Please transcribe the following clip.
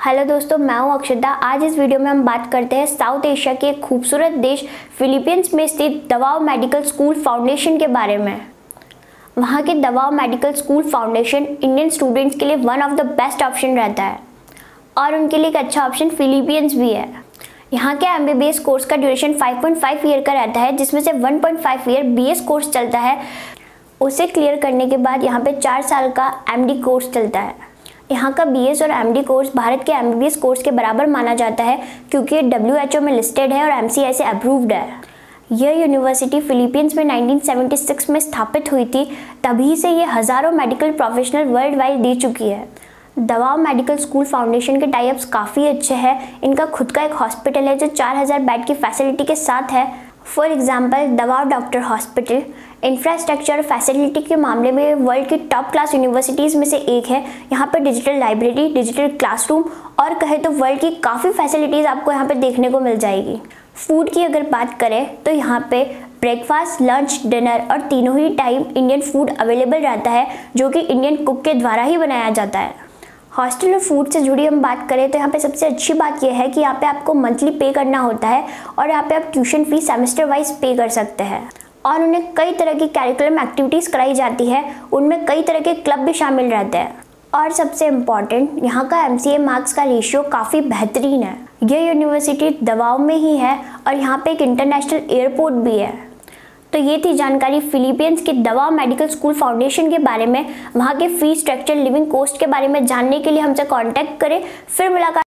Hello दोस्तों, मैं हूं अक्षता। आज इस वीडियो में हम बात करते हैं साउथ एशिया के एक खूबसूरत देश फिलीपींस में स्थित दवाओ मेडिकल स्कूल फाउंडेशन के बारे में। वहां के Davao medical school foundation Indian students के लिए one of the best option रहता है और उनके लिए एक अच्छा ऑप्शन फिलीपींस भी है। यहाँ के MBBS कोर्स का ड्यूरेशन 5.5 ईयर का रहता है, जिसमें से 1.5 ईयर BS कोर्स चलता है। उसे क्लियर करने के बाद यहाँ पे 4 साल का MD कोर्स चलता है। यहाँ का BS और MD कोर्स भारत के MBBS कोर्स के बराबर माना जाता है, क्योंकि ये WHO में लिस्टेड है और MCI से अप्रूव्ड है। यह यूनिवर्सिटी फिलीपींस में 1976 में स्थापित हुई थी। तभी से ये हज़ारों मेडिकल प्रोफेशनल वर्ल्ड वाइड दे चुकी है। दवाओ मेडिकल स्कूल फाउंडेशन के टाइप्स काफ़ी अच्छे हैं। इनका खुद का एक हॉस्पिटल है जो 4000 बेड की फैसिलिटी के साथ है। For example, Davao doctor hospital infrastructure facility के मामले में वर्ल्ड की टॉप क्लास यूनिवर्सिटीज़ में से एक है। यहाँ पर डिजिटल लाइब्रेरी, डिजिटल क्लासरूम और कहे तो वर्ल्ड की काफ़ी फैसिलिटीज़ आपको यहाँ पे देखने को मिल जाएगी। फूड की अगर बात करें तो यहाँ पे ब्रेकफास्ट, लंच, डिनर और तीनों ही टाइम इंडियन फूड अवेलेबल रहता है, जो कि इंडियन कुक के द्वारा ही बनाया जाता है। हॉस्टल और फूड से जुड़ी हम बात करें तो यहाँ पे सबसे अच्छी बात यह है कि यहाँ पे आपको मंथली पे करना होता है और यहाँ पे आप ट्यूशन फीस सेमेस्टर वाइज पे कर सकते हैं और उन्हें कई तरह की कैरिकुलम एक्टिविटीज़ कराई जाती है। उनमें कई तरह के क्लब भी शामिल रहते हैं और सबसे इम्पॉर्टेंट, यहाँ का MCA मार्क्स का रेशियो काफ़ी बेहतरीन है। यह यूनिवर्सिटी दवाओ में ही है और यहाँ पे एक इंटरनेशनल एयरपोर्ट भी है। तो ये थी जानकारी फिलीपींस के दवाओ मेडिकल स्कूल फाउंडेशन के बारे में। वहाँ के फीस स्ट्रक्चर, लिविंग कॉस्ट के बारे में जानने के लिए हमसे कांटेक्ट करें। फिर मुलाकात।